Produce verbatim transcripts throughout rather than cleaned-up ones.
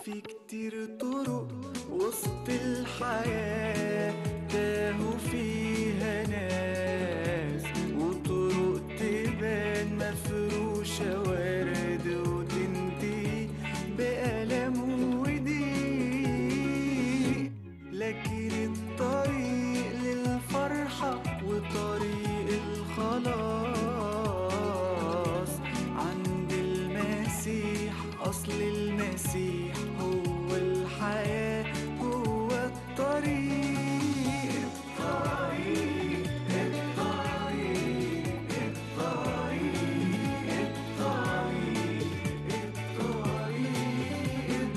في كتير طرق وسط الحياة تاهوا فيها ناس، وطرق تبان مفروشة ورد وتنتهي بألم وضيق، لكن الطريق للفرحة وطريق الخلاص عند المسيح. أصل المسيح هو الحياة، هو الطريق الطريق الطريق الطريق الطريق الطريق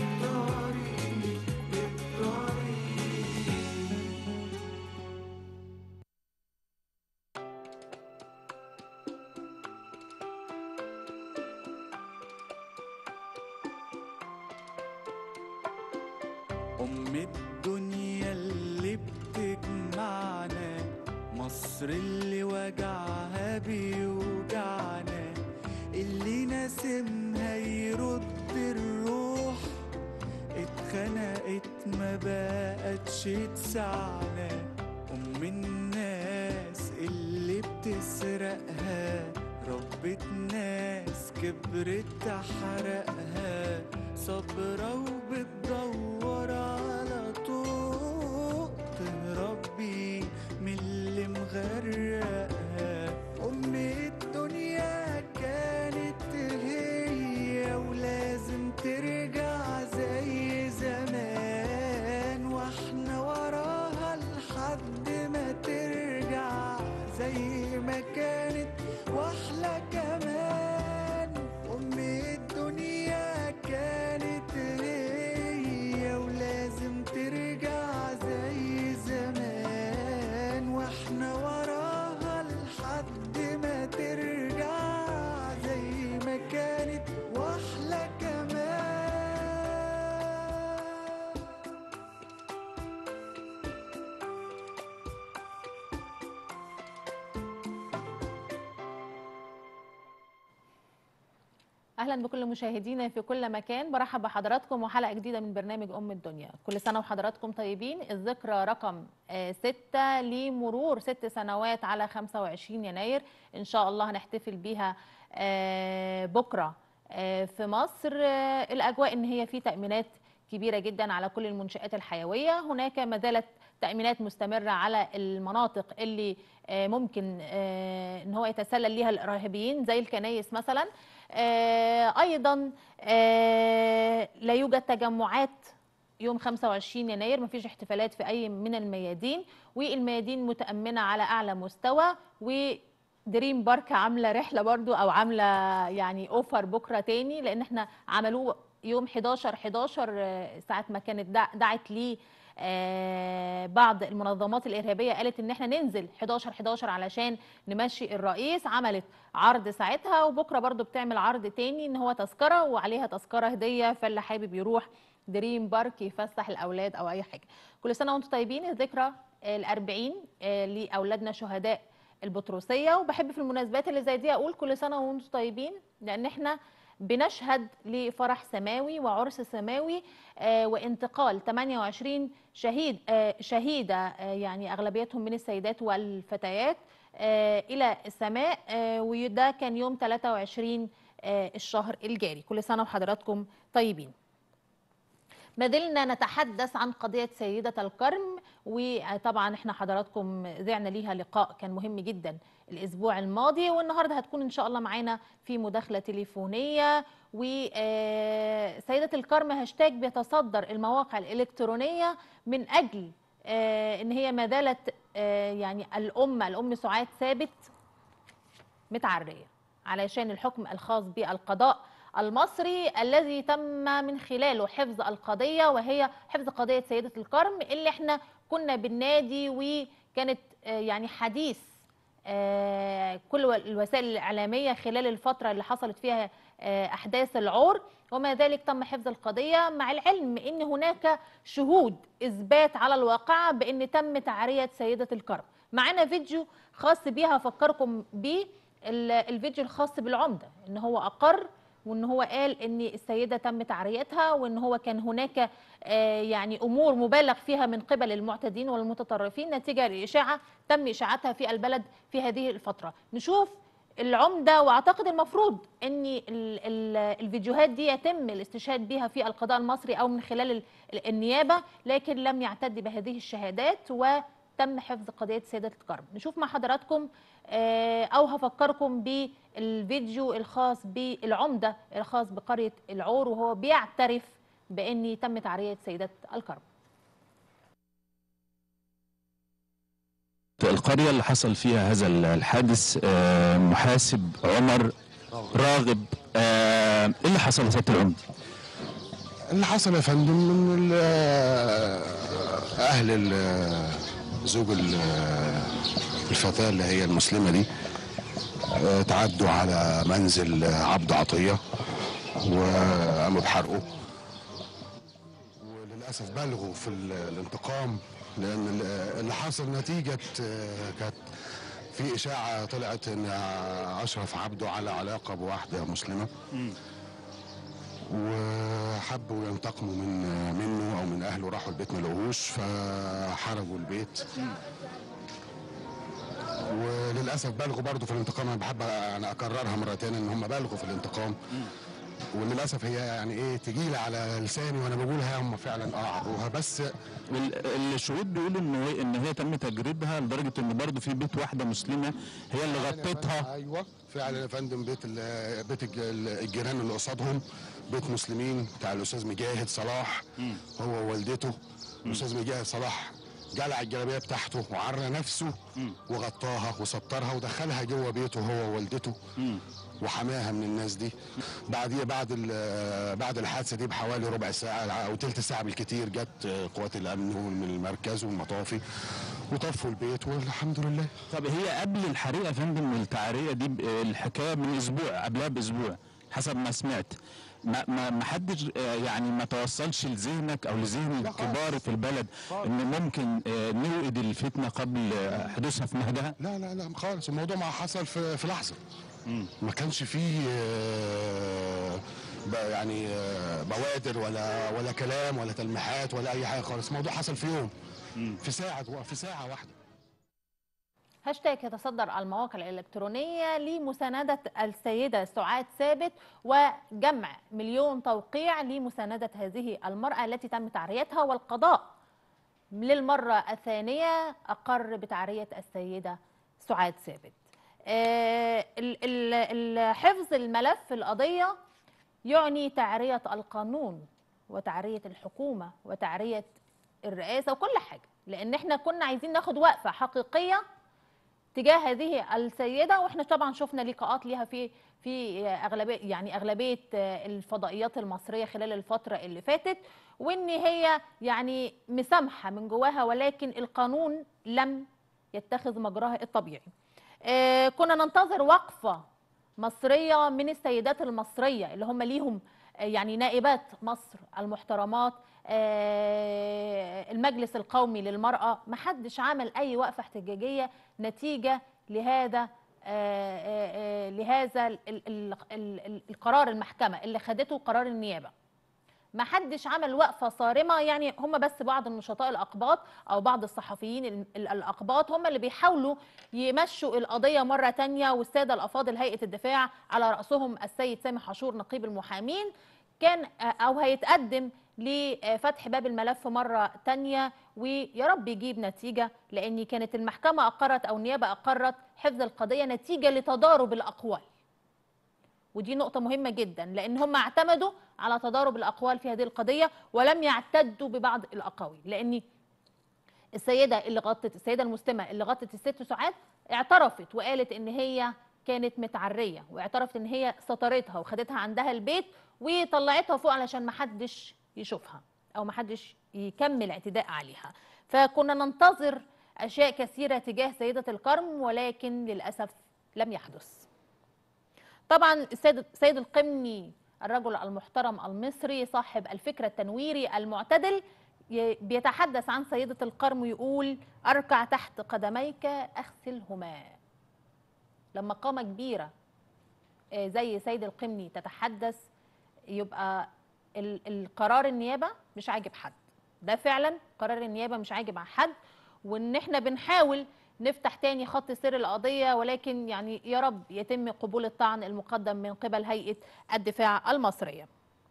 أم الدنيا اللي بتجمعنا، مصر اللي وجعها بيوجعنا، اللي ناسمها يرد الروح، اتخنقت ما بقتش تسعنا. أم الناس اللي بتسرقها، ربت ناس كبرت تحرقها، صبرة وبتدور على طوق تهرب بيه من اللي مغرقها. أم الدنيا كانت هي ولازم ترجع زي زمان، واحنا وراها لحد ما ترجع زي ما كانت واحلى كمان. أم الدنيا كانت هي ولازم ترجع زي زمان، واحنا وراها لحد ما ترجع زي ما كانت واحلى كمان. اهلا بكل مشاهدينا في كل مكان، برحب بحضراتكم وحلقه جديده من برنامج ام الدنيا. كل سنه وحضراتكم طيبين. الذكرى رقم ستة لمرور ست سنوات على خمسة وعشرين يناير، ان شاء الله هنحتفل بيها بكره في مصر. الاجواء ان هي في تامينات كبيره جدا على كل المنشآت الحيويه، هناك ما زالت تامينات مستمره على المناطق اللي ممكن ان هو يتسلل ليها الارهابيين زي الكنايس مثلا. ايضا لا يوجد تجمعات يوم خمسة وعشرين يناير، مفيش احتفالات في اي من الميادين، والميادين متأمنة على اعلى مستوى. ودريم بارك عامله رحله برضو او عامله يعني اوفر بكره تاني، لان احنا عملوه يوم حداشر حداشر ساعه ما كانت دعت ليه بعض المنظمات الارهابيه، قالت ان احنا ننزل حداشر حداشر علشان نمشي الرئيس. عملت عرض ساعتها، وبكره برضو بتعمل عرض تاني ان هو تذكره وعليها تذكره هديه، فاللي حابب يروح دريم بارك يفسح الاولاد او اي حاجه. كل سنه وانتم طيبين. الذكرى الأربعين لاولادنا شهداء البطرسيه، وبحب في المناسبات اللي زي دي اقول كل سنه وانتم طيبين، لان احنا بنشهد لفرح سماوي وعرس سماوي وانتقال ثمانية وعشرين شهيد شهيده، يعني اغلبيتهم من السيدات والفتيات الى السماء، وده كان يوم ثلاثة وعشرين الشهر الجاري. كل سنه وحضراتكم طيبين. ما زلنا نتحدث عن قضية سيدة الكرم، وطبعا احنا حضراتكم ذعنا ليها لقاء كان مهم جدا الاسبوع الماضي، والنهارده هتكون ان شاء الله معانا في مداخلة تليفونية. وسيدة الكرم هاشتاج بيتصدر المواقع الالكترونية من اجل ان هي ما زالت يعني الام الام سعاد ثابت متعرية علشان الحكم الخاص بالقضاء المصري الذي تم من خلاله حفظ القضية، وهي حفظ قضية سيدة الكرم اللي احنا كنا بالنادي، وكانت يعني حديث كل الوسائل الإعلامية خلال الفترة اللي حصلت فيها أحداث العور، وما ذلك تم حفظ القضية، مع العلم ان هناك شهود إثبات على الواقعة بان تم تعرية سيدة الكرم. معنا فيديو خاص بيها افكركم بيه، الفيديو الخاص بالعمدة ان هو اقر وان هو قال ان السيده تم تعريتها، وان هو كان هناك يعني امور مبالغ فيها من قبل المعتدين والمتطرفين نتيجه لاشاعه تم اشاعتها في البلد في هذه الفتره. نشوف العمده، واعتقد المفروض ان ال ال الفيديوهات دي يتم الاستشهاد بها في القضاء المصري او من خلال النيابه، لكن لم يعتد بهذه الشهادات وتم حفظ قضيه سيده الكرم. نشوف مع حضراتكم او هفكركم بالفيديو الخاص بالعمده الخاص بقريه العور وهو بيعترف بان تم تعريه سيده الكرم. القرية اللي حصل فيها هذا الحادث محاسب عمر راغب، ايه اللي حصل يا سيادة العمدة؟ اللي حصل يا فندم من اهل زوج الفتاة اللي هي المسلمة دي تعدوا على منزل عبد عطية وقاموا بحرقه، وللأسف بلغوا في الانتقام، لأن اللي حصل نتيجة كانت في إشاعة طلعت إن أشرف عبده على علاقة بواحدة مسلمة وحبوا ينتقموا من منه أو من أهله، راحوا البيت ما لقوهوش فحرقوا البيت. وللأسف بلغوا برضه في الانتقام. أنا بحب أنا أكررها مرة تانية إن هم بلغوا في الانتقام، وللاسف هي يعني ايه تجيلي على لساني وانا بقولها، هم فعلا اه عروها. بس الشهود بيقولوا ان هي ان هي تم تجريدها لدرجه ان برضه في بيت واحده مسلمه هي اللي غطتها. ايوه فعلا يا فندم، بيت بيت الجيران اللي قصادهم بيت مسلمين بتاع الاستاذ مجاهد صلاح، م. هو ووالدته. الاستاذ مجاهد صلاح جلع الجلابيه بتاعته وعرى نفسه م. وغطاها وسطرها ودخلها جوه بيته هو ووالدته م. وحماها من الناس دي. بعديها بعد بعد الحادثه دي بحوالي ربع ساعه او ثلث ساعه بالكثير جت قوات الامن من المركز والمطافي وطفوا البيت والحمد لله. طب هي قبل الحريقه يا فندم والتعريه دي الحكايه من اسبوع، قبلها باسبوع حسب ما سمعت، ما ما ما حدش يعني ما توصلش لذهنك او لذهن الكبار في البلد ان ممكن نوقد الفتنه قبل حدوثها في مهدها؟ لا لا لا خالص، الموضوع ما حصل في في لحظه. مم. ما كانش فيه يعني بوادر ولا ولا كلام ولا تلميحات ولا اي حاجه خالص. الموضوع حصل في يوم، مم. في ساعه في ساعه واحده. هاشتاج يتصدر المواقع الإلكترونية لمساندة السيدة سعاد ثابت وجمع مليون توقيع لمساندة هذه المرأة التي تم تعريتها، والقضاء للمرة الثانية أقر بتعرية السيدة سعاد ثابت. حفظ الملف القضية يعني تعرية القانون وتعرية الحكومة وتعرية الرئاسة وكل حاجة، لأن احنا كنا عايزين ناخد وقفة حقيقية تجاه هذه السيده، واحنا طبعا شفنا لقاءات ليها في في اغلبيه يعني اغلبيه الفضائيات المصريه خلال الفتره اللي فاتت، وان هي يعني مسامحه من جواها، ولكن القانون لم يتخذ مجراه الطبيعي. آه كنا ننتظر وقفه مصريه من السيدات المصريه اللي هم ليهم يعني نائبات مصر المحترمات، المجلس القومي للمرأة، ما حدش عمل أي وقفة احتجاجية نتيجة لهذا لهذا القرار المحكمة اللي خدته قرار النيابة. ما حدش عمل وقفة صارمة، يعني هم بس بعض النشطاء الأقباط أو بعض الصحفيين الأقباط هم اللي بيحاولوا يمشوا القضية مرة تانية، والسادة الأفاضل هيئة الدفاع على رأسهم السيد سامح عاشور نقيب المحامين كان أو هيتقدم لفتح باب الملف مرة تانية، ويا رب يجيب نتيجة، لأن كانت المحكمة أقرت أو النيابة أقرت حفظ القضية نتيجة لتضارب الأقوال، ودي نقطة مهمة جدا، لأن هم اعتمدوا على تضارب الأقوال في هذه القضية ولم يعتدوا ببعض الأقاويل، لأن السيدة اللي غطت السيدة المسلمة اللي غطت الست سعاد اعترفت وقالت إن هي كانت متعرية، واعترفت إن هي سطرتها وخدتها عندها البيت وطلعتها فوق علشان ما حدش يشوفها أو ما حدش يكمل اعتداء عليها. فكنا ننتظر أشياء كثيرة تجاه سيدة الكرم، ولكن للأسف لم يحدث. طبعا السيد سيد القمني الرجل المحترم المصري صاحب الفكر التنويري المعتدل بيتحدث عن سيدة الكرم ويقول: أركع تحت قدميك أغسلهما. لما قامة كبيرة زي سيد القمني تتحدث يبقى القرار النيابه مش عاجب حد. ده فعلا قرار النيابه مش عاجب حد، وان احنا بنحاول نفتح تاني خط سير القضيه، ولكن يعني يا رب يتم قبول الطعن المقدم من قبل هيئه الدفاع المصريه.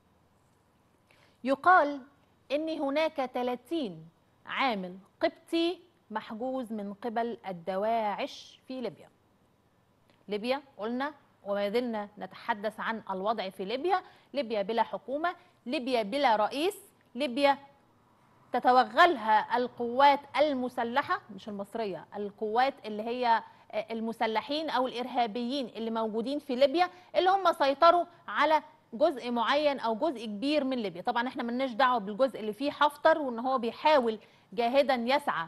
يقال ان هناك ثلاثين عامل قبطي محجوز من قبل الدواعش في ليبيا. ليبيا قلنا وما زلنا نتحدث عن الوضع في ليبيا. ليبيا بلا حكومة، ليبيا بلا رئيس، ليبيا تتوغلها القوات المسلحة مش المصرية، القوات اللي هي المسلحين أو الإرهابيين اللي موجودين في ليبيا، اللي هم سيطروا على جزء معين أو جزء كبير من ليبيا. طبعا احنا ملناش دعوة بالجزء اللي فيه حفتر، وإن هو بيحاول جاهدا يسعى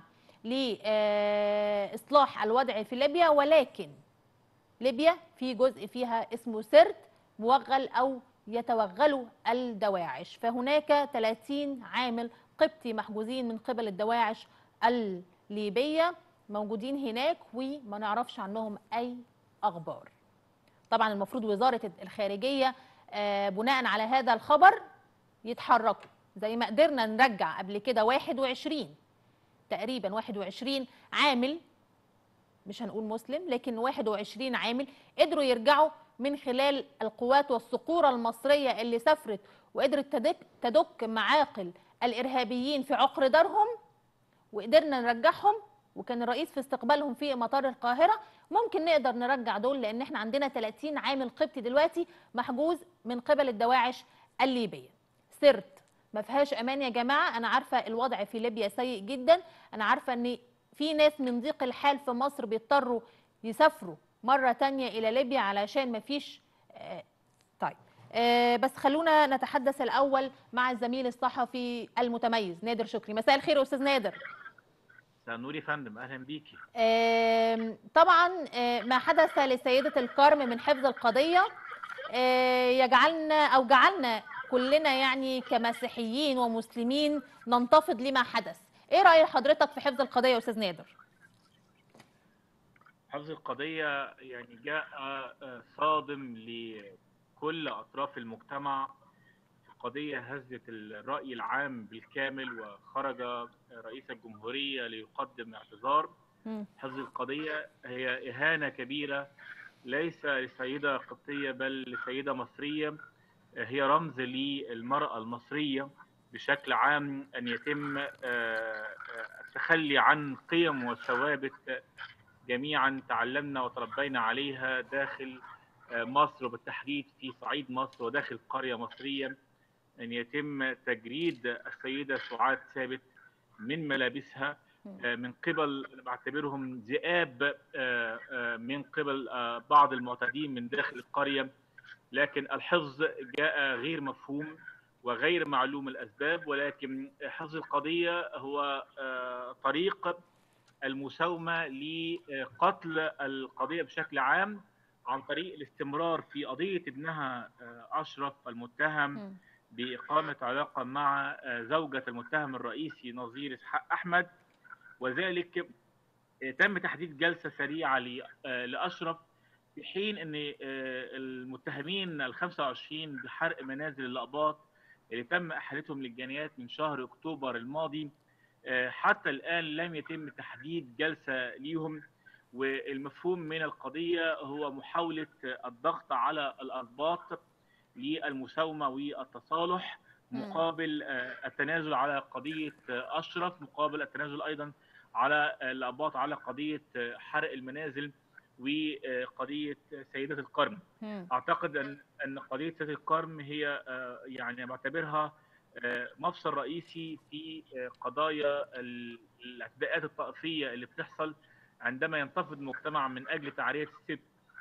لإصلاح الوضع في ليبيا، ولكن ليبيا في جزء فيها اسمه سرت موغل أو يتوغلوا الدواعش. فهناك ثلاثين عامل قبطي محجوزين من قبل الدواعش الليبية موجودين هناك وما نعرفش عنهم أي أخبار. طبعا المفروض وزارة الخارجية بناء على هذا الخبر يتحركوا، زي ما قدرنا نرجع قبل كده واحد وعشرين تقريبا واحد وعشرين عامل، مش هنقول مسلم لكن واحد وعشرين عامل قدروا يرجعوا من خلال القوات والصقور المصرية اللي سافرت وقدرت تدك, تدك معاقل الإرهابيين في عقر دارهم، وقدرنا نرجعهم، وكان الرئيس في استقبالهم في مطار القاهرة. ممكن نقدر نرجع دول لأن احنا عندنا ثلاثين عامل قبطي دلوقتي محجوز من قبل الدواعش الليبية. سرت ما فيهاش أمان يا جماعة. أنا عارفة الوضع في ليبيا سيء جدا، أنا عارفة أن في ناس من ضيق الحال في مصر بيضطروا يسافروا مرة تانية إلى ليبيا علشان ما فيش آه طيب آه بس خلونا نتحدث الأول مع الزميل الصحفي المتميز نادر شكري. مساء الخير يا أستاذ نادر. مساء النور يا فندم، أهلا بيكي. آه طبعا آه ما حدث لسيدة الكرم من حفظ القضية آه يجعلنا أو جعلنا كلنا يعني كمسيحيين ومسلمين ننتفض لما حدث. ايه رأي حضرتك في حفظ القضية يا أستاذ نادر؟ حفظ القضية يعني جاء صادم لكل أطراف المجتمع. قضية هزت الرأي العام بالكامل، وخرج رئيس الجمهورية ليقدم اعتذار. حفظ القضية هي إهانة كبيرة ليس لسيدة قبطية بل لسيدة مصرية، هي رمز للمرأة المصرية بشكل عام، أن يتم التخلي عن قيم وثوابت جميعا تعلمنا وتربينا عليها داخل مصر، وبالتحديد في صعيد مصر وداخل قرية مصرية. أن يتم تجريد السيدة سعاد ثابت من ملابسها من قبل، أنا بعتبرهم ذئاب، من قبل بعض المعتدين من داخل القرية. لكن الحفظ جاء غير مفهوم وغير معلوم الأسباب، ولكن حفظ القضية هو طريق المساومة لقتل القضية بشكل عام عن طريق الاستمرار في قضية ابنها أشرف المتهم بإقامة علاقة مع زوجة المتهم الرئيسي نظير إسحاق أحمد، وذلك تم تحديد جلسة سريعة لأشرف في حين أن المتهمين الخمسة وعشرين بحرق منازل الأقباط اللي تم إحالتهم للجنايات من شهر أكتوبر الماضي حتى الآن لم يتم تحديد جلسة ليهم. والمفهوم من القضية هو محاولة الضغط على الأقباط للمساومة والتصالح مقابل التنازل على قضية أشرف، مقابل التنازل أيضا على الأقباط على قضية حرق المنازل وقضية سيدة الكرم. أعتقد أن أن قضية سيدة الكرم هي يعني بعتبرها مفصل رئيسي في قضايا الاعتداءات الطائفية اللي بتحصل عندما ينتفض المجتمع من أجل تعرية الست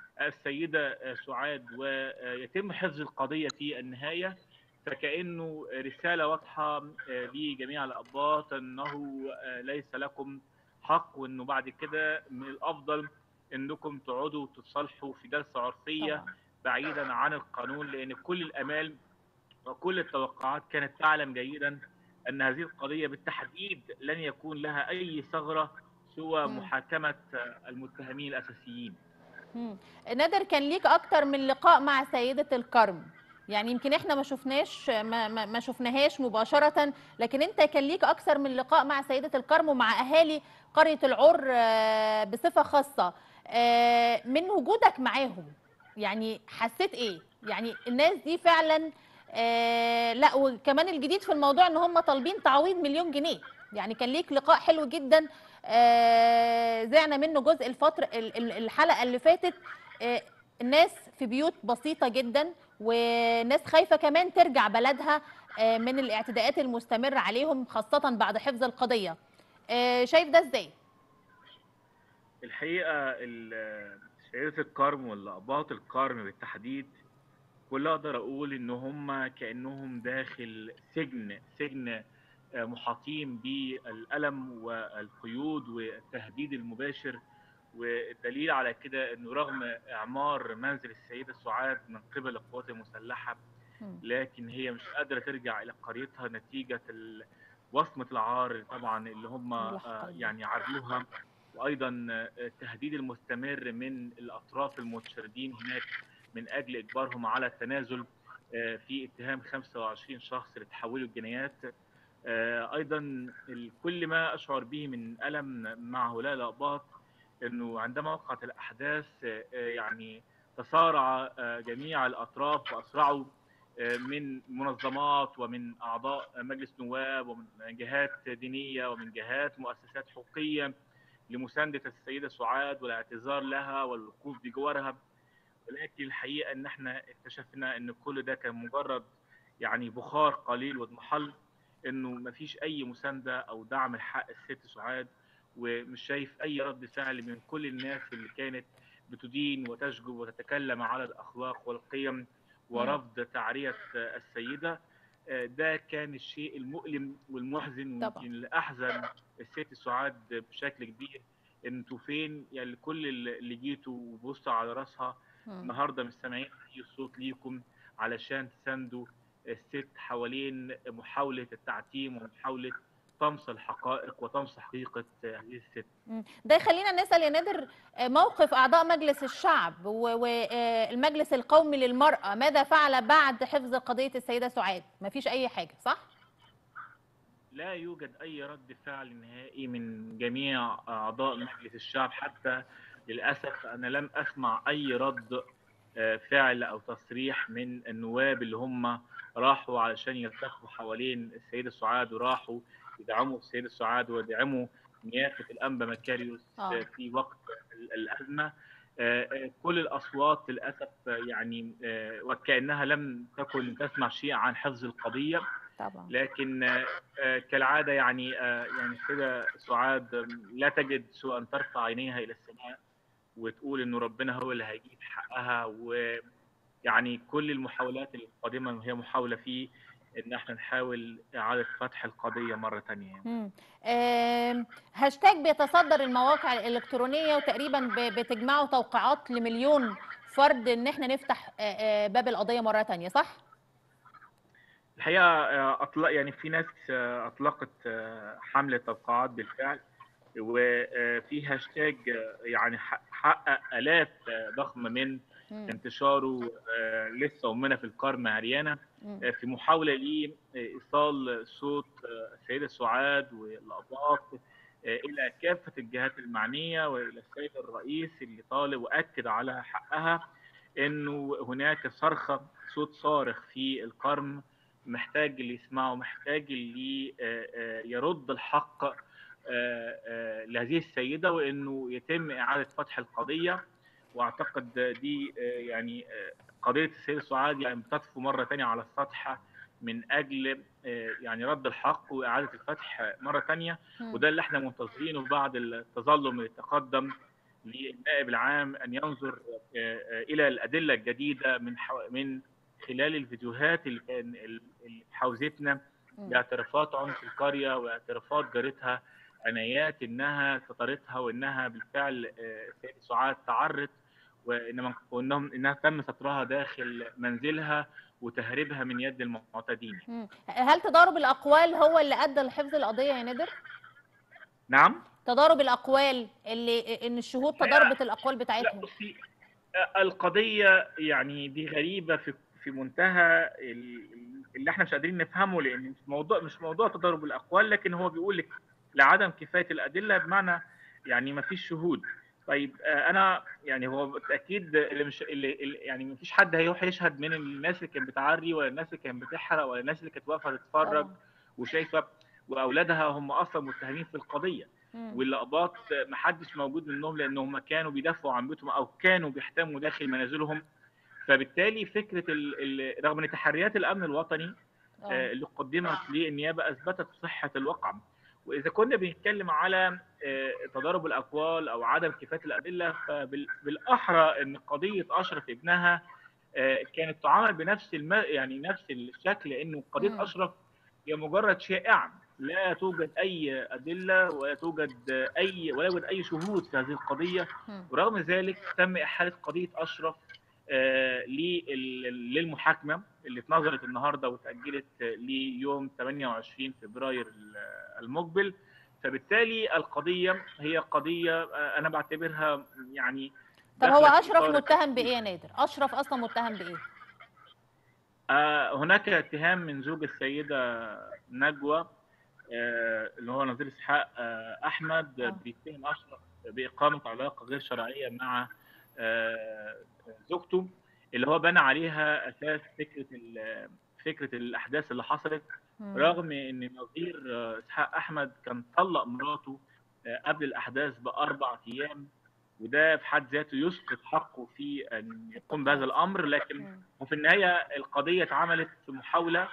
السيدة سعاد ويتم حفظ القضية في النهاية. فكأنه رسالة واضحة لجميع الأقباط أنه ليس لكم حق، وأنه بعد كده من الأفضل أنكم تقعدوا تتصالحوا في جلسة عرفية بعيدا عن القانون، لأن كل الأمال وكل التوقعات كانت تعلم جيدا أن هذه القضية بالتحديد لن يكون لها أي ثغرة سوى محاكمة المتهمين الأساسيين. مم. نادر، كان ليك اكتر من لقاء مع سيدة الكرم، يعني يمكن احنا ما شفناش ما, ما, ما شفناهاش مباشرة، لكن انت كان ليك اكثر من لقاء مع سيدة الكرم ومع اهالي قرية العر آه، بصفة خاصة. آه، من وجودك معاهم يعني حسيت ايه؟ يعني الناس دي فعلا آه، لا، وكمان الجديد في الموضوع ان هم طالبين تعويض مليون جنيه. يعني كان ليك لقاء حلو جدا آه، زعنا منه جزء الفترة ال- ال- الحلقة اللي فاتت. آه، الناس في بيوت بسيطة جدا، وناس خايفة كمان ترجع بلدها آه، من الاعتداءات المستمرة عليهم، خاصة بعد حفظ القضية. آه، شايف ده ازاي؟ الحقيقه ال- سيده الكرم ولا اباط الكرم بالتحديد، كل اقدر اقول ان هم كانهم داخل سجن سجن آه، محاطين بالالم والقيود والتهديد المباشر. والدليل على كده انه رغم اعمار منزل السيده سعاد من قبل القوات المسلحه، مم. لكن هي مش قادره ترجع الى قريتها نتيجه ال- وصمه العار طبعا اللي هم الله آه، قلبي. يعني عرضوها، وايضا آه، التهديد المستمر من الاطراف المتشردين هناك من اجل اجبارهم على التنازل آه، في اتهام خمسة وعشرين شخص اللي تحولوا الجنايات. آه، ايضا ال- كل ما اشعر به من الم مع هؤلاء الاقباط انه عندما وقعت الاحداث آه، آه، يعني تصارع آه، جميع الاطراف واسرعوا آه، من منظمات ومن اعضاء مجلس نواب ومن جهات دينيه ومن جهات مؤسسات حقوقيه لمسانده السيده سعاد والاعتذار لها والوقوف بجوارها. ولكن الحقيقه ان احنا اكتشفنا ان كل ده كان مجرد يعني بخار قليل واضمحل، انه مفيش اي مسانده او دعم لحق الست سعاد. ومش شايف اي رد فعل من كل الناس اللي كانت بتدين وتشجب وتتكلم على الاخلاق والقيم مم. ورفض تعريه السيده. ده كان الشيء المؤلم والمحزن، طبعا. ويمكن اللي احزن الست سعاد بشكل كبير. انتوا فين؟ يعني كل اللي جيتوا وبصوا على راسها مم. النهارده مش سامعين اي صوت ليكم علشان تساندوا الست حوالين محاوله التعتيم ومحاوله طمس الحقائق وطمس حقيقه هذه الست. مم. ده يخلينا نسأل يا نادر، آه، موقف أعضاء مجلس الشعب والمجلس القومي للمرأة ماذا فعل بعد حفظ قضية السيدة سعاد؟ مفيش أي حاجة، صح؟ لا يوجد اي رد فعل نهائي من جميع اعضاء مجلس الشعب، حتى للاسف انا لم اسمع اي رد آه، فعل او تصريح من النواب اللي هم راحوا علشان يلتفوا حوالين السيده سعاد وراحوا يدعموا السيده سعاد ويدعموا نيافه الانبا مكاريوس اه. في وقت ال- الازمه. آه، آه، كل الاصوات للاسف آه، يعني آه، وكانها لم تكن تسمع شيء عن حفظ القضيه. طبعا. لكن آه، آه، كالعاده يعني آه، يعني السيده سعاد آه، لا تجد سوى ان ترفع عينيها الى السماء وتقول انه ربنا هو اللي هيجيب حقها. ويعني كل المحاولات القادمه هي محاوله في ان احنا نحاول اعاده فتح القضيه مره ثانيه يعني. مم. آم، هاشتاج بيتصدر المواقع الإلكترونية، وتقريبا ب- بتجمعوا توقيعات لمليون فرد إن احنا نفتح آه، آه، باب القضية مرة تانية، صح؟ الحقيقه آه، اطلق يعني في ناس آه، اطلقت آه، حمله توقعات بالفعل، وفي هاشتاج يعني حقق آلاف ضخمة من مم. انتشاره آه، لسه أمنا في الكرم عريانة مم. آه، في محاولة لإيصال صوت آه، السيدة سعاد والأباط آه، إلى كافة الجهات المعنية وإلى السيد الرئيس اللي طالب وأكد على حقها، إنه هناك صرخة، صوت صارخ في الكرم محتاج اللي يسمعه، محتاج اللي آه، آه، يرد الحق آه، آه، لهذه السيدة، وإنه يتم إعادة فتح القضية. واعتقد دي آه، يعني آه، قضيه السيده سعاد يعني بتطفو مره ثانيه على السطح من اجل آه، يعني رد الحق واعاده الفتح مره ثانيه. مم. وده اللي احنا منتظرينه بعد التظلم اللي تقدم للنائب العام ان ينظر آه، آه، الى الادله الجديده من حو... من خلال الفيديوهات اللي كان اللي حوزتنا مم. باعترافات عنف القريه واعترافات جارتها عنايات انها سترتها وانها بالفعل آه، السيده سعاد تعرت وانما وانهم انها تم سترها داخل منزلها وتهريبها من يد المعتدين. مم. هل تضارب الأقوال هو اللي أدى لحفظ القضية يا نادر؟ نعم. تضارب الأقوال اللي إن الشهود الحقيقه تضاربت الأقوال لا بتاعتهم. بصي، القضيه يعني دي غريبه في في منتهى اللي احنا مش قادرين نفهمه، لان مش موضوع مش موضوع تضارب الاقوال، لكن هو بيقول لك لعدم كفايه الادله، بمعنى يعني ما فيش شهود. طيب انا يعني هو بالتاكيد اللي مش اللي اللي- يعني ما فيش حد هيروح يشهد من الناس اللي كانت بتعري، ولا الناس اللي كانت بتحرق، ولا الناس اللي كانت واقفه تتفرج طبعا. وشايفه، واولادها هم اصلا متهمين في القضيه، مم. واللقباط ما حدش موجود منهم لانهم كانوا بيدافعوا عن بيوتهم او كانوا بيحتموا داخل منازلهم. فبالتالي فكره ال... ال... رغم ان تحريات الامن الوطني اه. آه، اللي قدمت للنيابه اثبتت صحه الواقع، واذا كنا بنتكلم على آه، تضارب الاقوال او عدم كفايه الادله، فبالاحرى ان قضيه اشرف ابنها آه، كانت تعامل بنفس الم... يعني نفس الشكل، لانه قضيه مم. اشرف هي مجرد شائعه، لا توجد اي ادله ولا توجد اي ولا يوجد اي شهود في هذه القضيه. مم. ورغم ذلك تم احاله قضيه اشرف آه، لل- للمحاكمه اللي اتنظرت النهارده وتاجلت ليوم ثمانية وعشرين فبراير المقبل. فبالتالي القضيه هي قضيه آه، انا بعتبرها يعني طب هو داخله في اشرف اطار متهم التفكير. بايه يا نادر؟ اشرف اصلا متهم بايه؟ آه، هناك اتهام من زوج السيده نجوى آه، اللي هو نظير اسحاق آه، احمد، اه. بيتهم اشرف باقامه علاقه غير شرعيه مع آه، زوجته، اللي هو بنى عليها اساس فكره ال- فكره الاحداث اللي حصلت، مم. رغم ان نظير آه، اسحاق احمد كان طلق مراته آه، قبل الاحداث باربع ايام، وده في حد ذاته يسقط حقه في ان يقوم بهذا التقاضي. الامر. لكن مم. وفي النهايه القضيه اتعملت في محاوله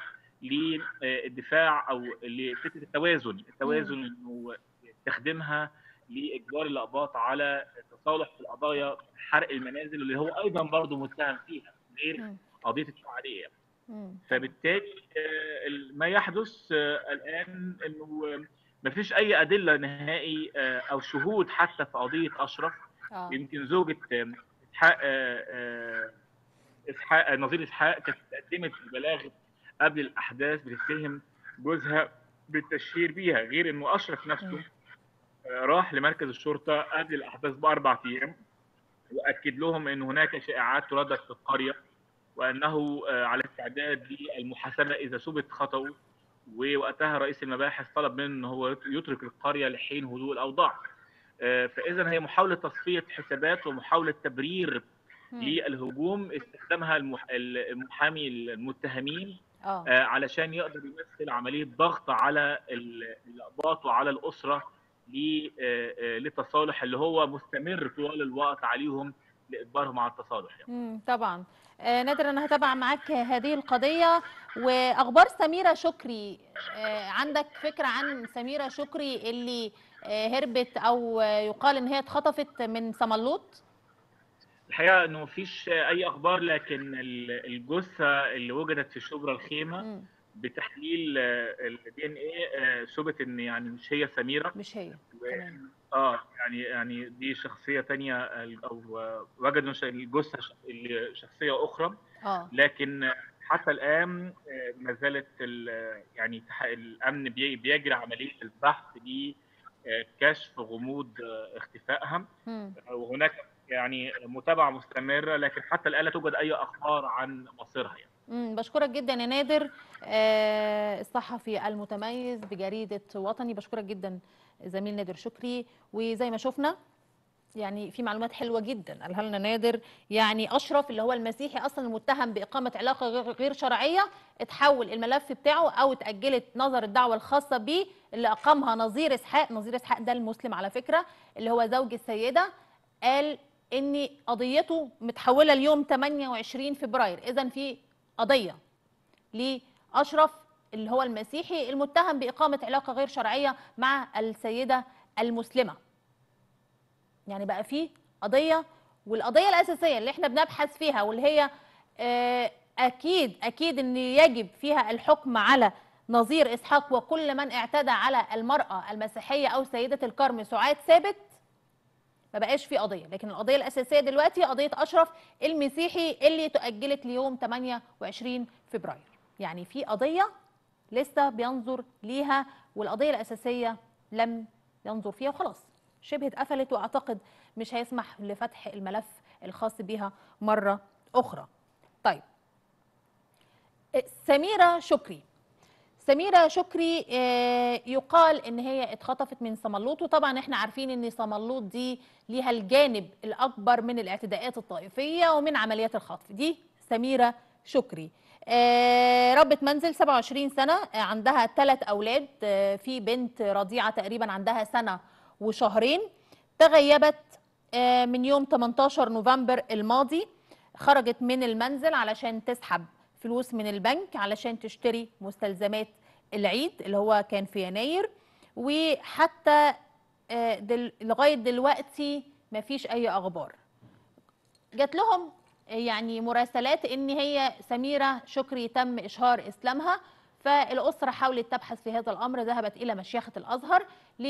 للدفاع او لفكره التوازن، مم. التوازن انه يستخدمها لاجبار الاقباط على التصالح في القضايا حرق المنازل اللي هو ايضا برضه متهم فيها غير مم. قضيه التعريه. مم. طبعا. فبالتالي آه، ما يحدث آه، الان انه ما فيش اي ادله نهائي آه، او شهود حتى في قضيه اشرف. اه. يمكن زوجة آه، اسحاق آه، آه، اسحاق نظير اسحاق كانت قدمت بلاغ قبل الاحداث بتتهم جوزها بالتشهير بيها، غير انه اشرف نفسه مم. راح لمركز الشرطه قبل الاحداث باربع ايام واكد لهم ان هناك شائعات تردد في القريه، وانه على استعداد للمحاسبه اذا ثبت خطأه. ووقتها رئيس المباحث طلب منه ان هو يترك القريه لحين هدوء الاوضاع. فاذا هي محاوله تصفيه حسابات ومحاوله تبرير مم. للهجوم استخدمها المحامي المتهمين اه. علشان يقدر يمثل عمليه ضغط على الاقباط وعلى الاسره للتصالح اللي هو مستمر طوال الوقت عليهم لاجبارهم على التصالح يعني. مم. طبعا. آه نادر، انا هتابع معاك هذه القضيه. واخبار سميره شكري، آه عندك فكره عن سميره شكري اللي آه هربت او آه يقال ان هي اتخطفت من صملوط؟ الحقيقه انه مفيش اي اخبار، لكن الجثه اللي وجدت في شبرا الخيمه مم. بتحليل الدي ان ايه ثبت ان يعني مش هي سميره. مش هي. و... تمام. اه يعني يعني دي شخصيه تانية، او وجدوا الجثه اللي شخصيه اخرى. اه. لكن حتى الان ما زالت يعني الامن بيجري عمليه البحث لكشف غموض اختفائها. مم. وهناك يعني متابعه مستمره، لكن حتى الان لا توجد اي اخبار عن مصيرها يعني. امم بشكرك جدا يا نادر، آه الصحفي المتميز بجريدة وطني. بشكرك جدا زميل نادر شكري. وزي ما شفنا يعني في معلومات حلوة جدا قالها لنا نادر. يعني أشرف اللي هو المسيحي أصلا المتهم بإقامة علاقة غير شرعية، اتحول الملف بتاعه أو اتأجلت نظر الدعوة الخاصة به اللي أقامها نظير إسحاق. نظير إسحاق ده المسلم على فكرة، اللي هو زوج السيدة. قال إن قضيته متحولة اليوم ثمانية وعشرين فبراير. إذا في قضية لأشرف اللي هو المسيحي المتهم بإقامة علاقة غير شرعية مع السيدة المسلمة. يعني بقى فيه قضية، والقضية الأساسية اللي احنا بنبحث فيها واللي هي أكيد أكيد أن يجب فيها الحكم على نظير إسحاق وكل من اعتدى على المرأة المسيحية أو سيدة الكرم سعاد ثابت، ما بقاش في قضية. لكن القضية الأساسية دلوقتي قضية أشرف المسيحي اللي تؤجلت ليوم ثمانية وعشرين فبراير. يعني في قضية لسه بينظر ليها، والقضية الأساسية لم ينظر فيها وخلاص شبه اتقفلت، واعتقد مش هيسمح لفتح الملف الخاص بها مرة أخرى. طيب، سميرة شكري سميرة شكري يقال ان هي اتخطفت من صملوط، وطبعا احنا عارفين ان صملوط دي ليها الجانب الاكبر من الاعتداءات الطائفية ومن عمليات الخطف. دي سميرة شكري ربة منزل سبعة وعشرين سنة، عندها ثلاث اولاد، في بنت رضيعة تقريبا عندها سنة وشهرين. تغيبت من يوم ثمانية عشر نوفمبر الماضي، خرجت من المنزل علشان تسحب فلوس من البنك علشان تشتري مستلزمات العيد اللي هو كان في يناير، وحتى دل لغاية دلوقتي مفيش أي أخبار. جات لهم يعني مراسلات إن هي سميرة شكري تم إشهار إسلامها، فالأسرة حاولت تبحث في هذا الأمر، ذهبت إلى مشيخة الأزهر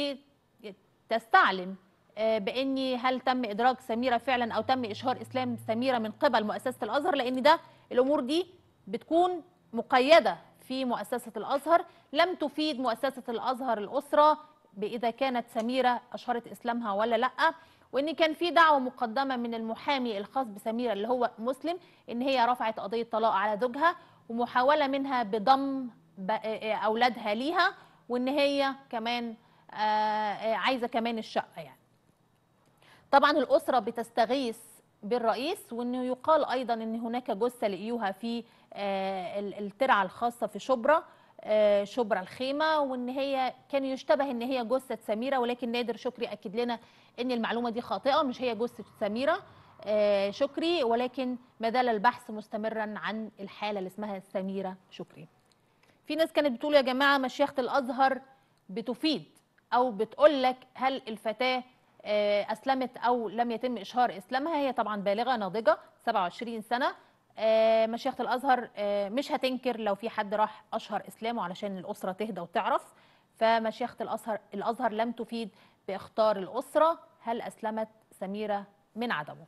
لتستعلم بأن هل تم إدراج سميرة فعلا أو تم إشهار إسلام سميرة من قبل مؤسسة الأزهر، لأن ده الأمور دي بتكون مقيدة في مؤسسة الأزهر. لم تفيد مؤسسة الأزهر الأسرة بإذا كانت سميرة أشهرت إسلامها ولا لأ، وإن كان في دعوة مقدمة من المحامي الخاص بسميرة اللي هو مسلم إن هي رفعت قضية طلاق على زوجها، ومحاولة منها بضم أولادها ليها، وإن هي كمان عايزة كمان الشقة. يعني طبعا الأسرة بتستغيث بالرئيس، وانه يقال ايضا ان هناك جثه لقيوها في الترعه الخاصه في شبرا شبرا الخيمه، وان هي كان يشتبه ان هي جثه سميره، ولكن نادر شكري اكد لنا ان المعلومه دي خاطئه، مش هي جثه سميره شكري، ولكن ما زال البحث مستمرا عن الحاله اللي اسمها سميره شكري. في ناس كانت بتقول يا جماعه مشيخه الازهر بتفيد او بتقول لك هل الفتاه أسلمت أو لم يتم إشهار إسلامها. هي طبعا بالغة ناضجة سبعة وعشرين سنة، مشيخة الأزهر مش هتنكر لو في حد راح أشهر إسلامه علشان الأسرة تهدى وتعرف، فمشيخة الأزهر الأزهر لم تفيد باختار الأسرة هل أسلمت سميرة من عدمه.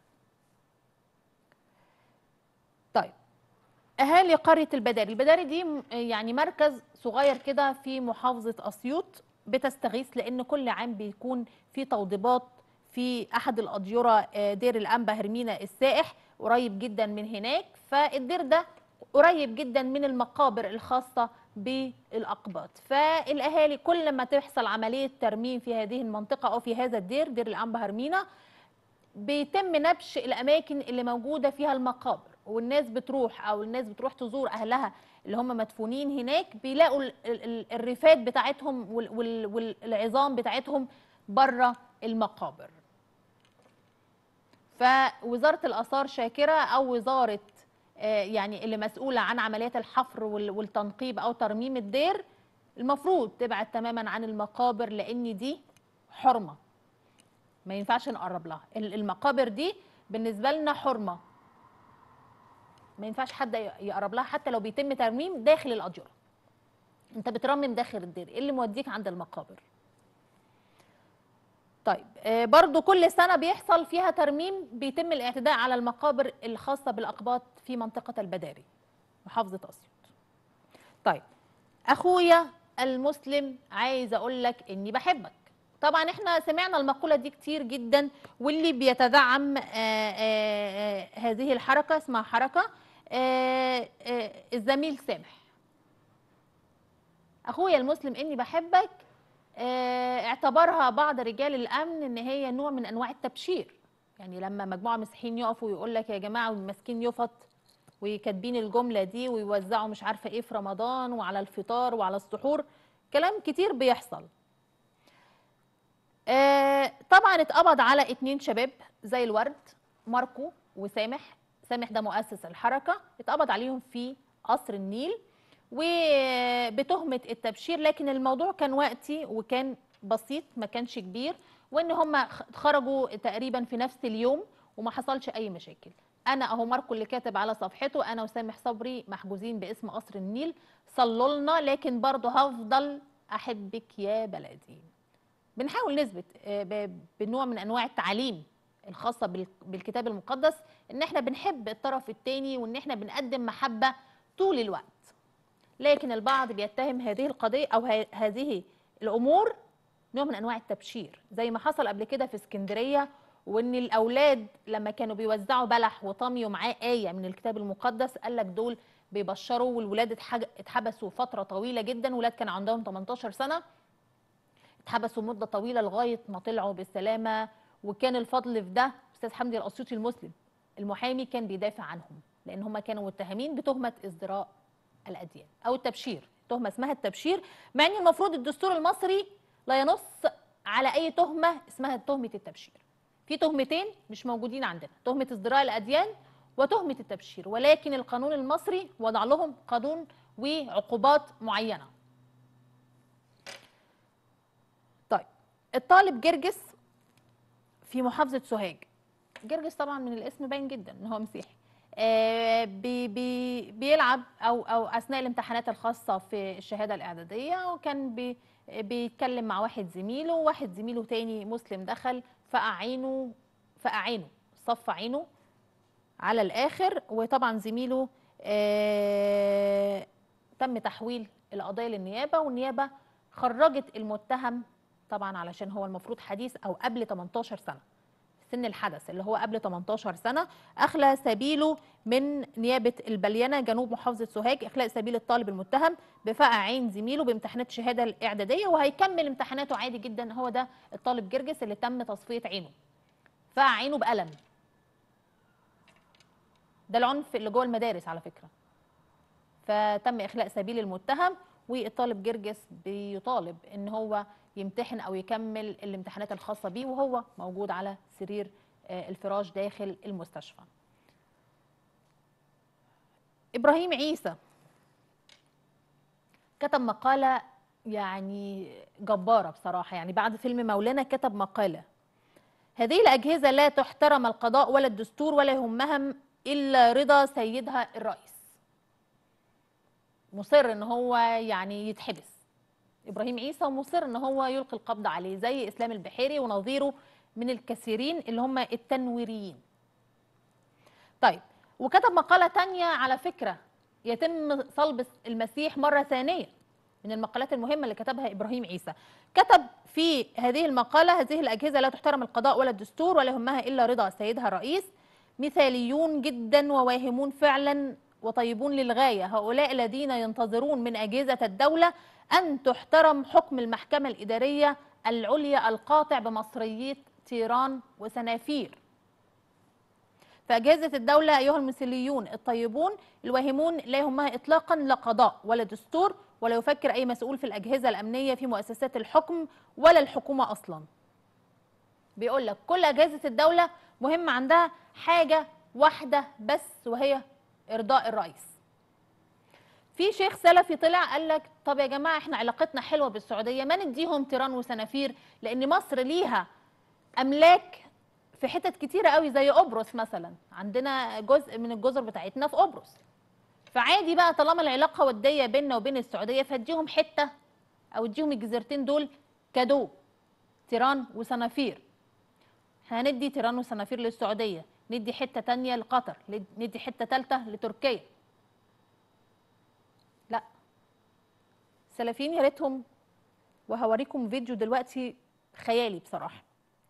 طيب، أهالي قرية البداري البداري دي يعني مركز صغير كده في محافظة أسيوط، بتستغيث لأن كل عام بيكون في توضيبات في أحد الأديرة، دير الأنبا هرمينا السائح قريب جدا من هناك، فالدير ده قريب جدا من المقابر الخاصة بالأقباط، فالأهالي كل ما تحصل عملية ترميم في هذه المنطقة أو في هذا الدير دير الأنبا هرمينا بيتم نبش الأماكن اللي موجودة فيها المقابر، والناس بتروح أو الناس بتروح تزور أهلها اللي هم مدفونين هناك، بيلاقوا الرفات بتاعتهم والعظام بتاعتهم بره المقابر. فوزارة الآثار شاكرة أو وزارة يعني اللي مسؤولة عن عمليات الحفر والتنقيب أو ترميم الدير المفروض تبعد تماما عن المقابر، لأن دي حرمة ما ينفعش نقرب لها. المقابر دي بالنسبة لنا حرمة، ما ينفعش حد يقرب لها حتى لو بيتم ترميم داخل الأديرة. انت بترمم داخل الدير، ايه اللي موديك عند المقابر؟ طيب، برضو كل سنة بيحصل فيها ترميم، بيتم الاعتداء على المقابر الخاصة بالأقباط في منطقة البداري محافظة أسيوط. طيب، أخويا المسلم عايز أقول لك إني بحبك. طبعا احنا سمعنا المقولة دي كتير جدا، واللي بيتدعم آآ آآ هذه الحركة اسمها حركة آآ آآ الزميل سامح. أخويا المسلم إني بحبك اعتبرها بعض رجال الأمن إن هي نوع من أنواع التبشير، يعني لما مجموعة مسيحيين يقفوا ويقول لك يا جماعة وماسكين يفط وكاتبين الجملة دي ويوزعوا مش عارفة إيه في رمضان وعلى الفطار وعلى السحور، كلام كتير بيحصل. آه طبعا اتقبض على اتنين شباب زي الورد، ماركو وسامح. سامح ده مؤسس الحركة، اتقبض عليهم في قصر النيل وبتهمة التبشير، لكن الموضوع كان وقتي وكان بسيط ما كانش كبير، وان هم خرجوا تقريبا في نفس اليوم وما حصلش اي مشاكل. انا اهو ماركو اللي كاتب على صفحته انا وسامح صبري محجوزين باسم قصر النيل، صلوا لنا لكن برضه هفضل احبك يا بلدي. بنحاول نثبت بنوع من انواع التعاليم الخاصه بالكتاب المقدس ان احنا بنحب الطرف الثاني وان احنا بنقدم محبه طول الوقت، لكن البعض بيتهم هذه القضيه او هذه الامور نوع من انواع التبشير، زي ما حصل قبل كده في اسكندريه وان الاولاد لما كانوا بيوزعوا بلح وطمي ومعاه ايه من الكتاب المقدس قال لك دول بيبشروا، والولاد اتحبسوا فتره طويله جدا، ولاد كان عندهم تمنتاشر سنه اتحبسوا مده طويله لغايه ما طلعوا بالسلامه. وكان الفضل في ده استاذ حمدي الاسيوطي المسلم المحامي كان بيدافع عنهم، لان هم كانوا متهمين بتهمه ازدراء الاديان او التبشير، تهمه اسمها التبشير، مع ان المفروض الدستور المصري لا ينص على اي تهمه اسمها تهمه التبشير. في تهمتين مش موجودين عندنا، تهمه ازدراء الاديان وتهمه التبشير، ولكن القانون المصري وضع لهم قانون وعقوبات معينه. طيب الطالب جرجس في محافظه سوهاج، جرجس طبعا من الاسم باين جدا ان هو مسيحي، آه بي بي بيلعب او او اثناء الامتحانات الخاصه في الشهاده الاعداديه، وكان بي بيتكلم مع واحد زميله، وواحد زميله تاني مسلم دخل فقع عينه فقع عينه صف عينه على الاخر. وطبعا زميله آه تم تحويل القضيه للنيابه، والنيابه خرجت المتهم طبعا علشان هو المفروض حديث او قبل تمنتاشر سنه، سن الحدث اللي هو قبل تمنتاشر سنه. اخلى سبيله من نيابه البلينه جنوب محافظه سوهاج اخلاء سبيل الطالب المتهم بفقع عين زميله بامتحانات الشهاده الاعداديه، وهيكمل امتحاناته عادي جدا. هو ده الطالب جرجس اللي تم تصفيه عينه، فقع عينه بقلم. ده العنف اللي جوه المدارس على فكره. فتم اخلاء سبيل المتهم، والطالب جرجس بيطالب ان هو يمتحن او يكمل الامتحانات الخاصه بيه وهو موجود على سرير الفراش داخل المستشفى. ابراهيم عيسى كتب مقاله يعني جباره بصراحه، يعني بعد فيلم مولانا كتب مقاله: هذه الاجهزه لا تحترم القضاء ولا الدستور ولا يهمها الا رضا سيدها الرئيس. مصر ان هو يعني يتحبس ابراهيم عيسى، ومصر ان هو يلقي القبض عليه زي اسلام البحيري ونظيره من الكثيرين اللي هم التنويريين. طيب وكتب مقاله تانية على فكره يتم صلب المسيح مره ثانيه، من المقالات المهمه اللي كتبها ابراهيم عيسى. كتب في هذه المقاله: هذه الاجهزه لا تحترم القضاء ولا الدستور ولا يهمها الا رضا سيدها الرئيس، مثاليون جدا وواهمون فعلا وطيبون للغايه، هؤلاء الذين ينتظرون من اجهزه الدوله أن تحترم حكم المحكمة الإدارية العليا القاطع بمصرية تيران وسنافير. فأجهزة الدولة أيها المثاليون الطيبون الواهمون لا يهمها إطلاقا لا قضاء ولا دستور، ولا يفكر أي مسؤول في الأجهزة الأمنية في مؤسسات الحكم ولا الحكومة أصلا. بيقول لك كل أجهزة الدولة مهم عندها حاجة واحدة بس، وهي إرضاء الرئيس. في شيخ سلفي طلع قال لك طب يا جماعه احنا علاقتنا حلوه بالسعوديه، ما نديهم تيران وسنافير، لان مصر ليها املاك في حتت كتيره قوي زي قبرص مثلا، عندنا جزء من الجزر بتاعتنا في قبرص، فعادي بقى طالما العلاقه وديه بيننا وبين السعوديه فاديهم حته او اديهم الجزيرتين دول كادو، تيران وسنافير. هندي تيران وسنافير للسعوديه، ندي حته تانية لقطر، ندي حته ثالثه لتركيا. لا، السلفيين يا ريتهم، وهوريكم فيديو دلوقتي خيالي بصراحه.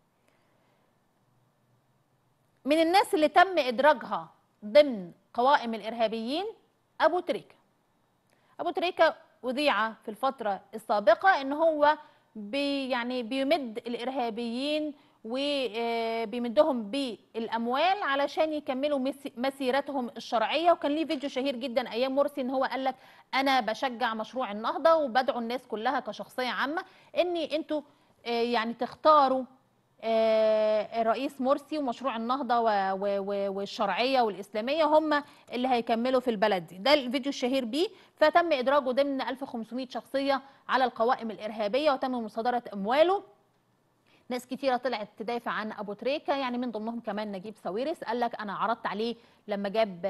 من الناس اللي تم ادراجها ضمن قوائم الارهابيين ابو تريكه. ابو تريكه اذيع في الفتره السابقه ان هو بي يعني بيمد الارهابيين وبيمدهم بالاموال علشان يكملوا مسيرتهم الشرعيه، وكان ليه فيديو شهير جدا ايام مرسي ان هو قال لك انا بشجع مشروع النهضه وبدعو الناس كلها كشخصيه عامه ان انتوا يعني تختاروا الرئيس مرسي ومشروع النهضه والشرعيه والاسلاميه هم اللي هيكملوا في البلد دي. ده الفيديو الشهير بيه. فتم ادراجه ضمن ألف وخمسمائة شخصيه على القوائم الارهابيه وتم مصادره امواله. ناس كتيره طلعت تدافع عن ابو تريكه، يعني من ضمنهم كمان نجيب ساويرس قال لك انا عرضت عليه لما جاب